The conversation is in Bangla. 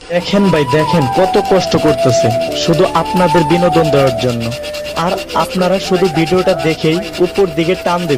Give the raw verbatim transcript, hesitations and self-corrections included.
দেখেন ভাই দেখেন কত কষ্ট করতেছে শুধু আপনাদের বিনোদন দেওয়ার জন্য, আর আপনারা শুধু ভিডিওটা দেখেই উপর দিকে টান দেবেন।